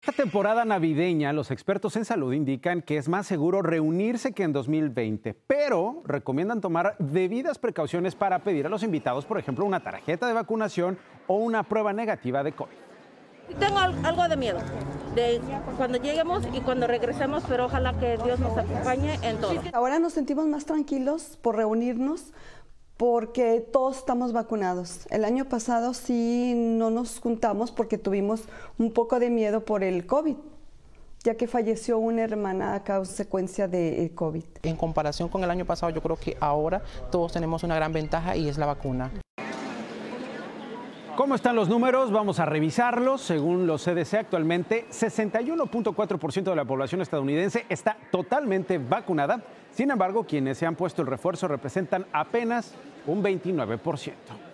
Esta temporada navideña, los expertos en salud indican que es más seguro reunirse que en 2020, pero recomiendan tomar debidas precauciones para pedir a los invitados, por ejemplo, una tarjeta de vacunación o una prueba negativa de COVID. Tengo algo de miedo de cuando lleguemos y cuando regresemos, pero ojalá que Dios nos acompañe en todo. Ahora nos sentimos más tranquilos por reunirnos porque todos estamos vacunados. El año pasado sí no nos juntamos porque tuvimos un poco de miedo por el COVID, ya que falleció una hermana a consecuencia de COVID. En comparación con el año pasado, yo creo que ahora todos tenemos una gran ventaja y es la vacuna. ¿Cómo están los números? Vamos a revisarlos. Según los CDC, actualmente 61.4% de la población estadounidense está totalmente vacunada. Sin embargo, quienes se han puesto el refuerzo representan apenas un 29%.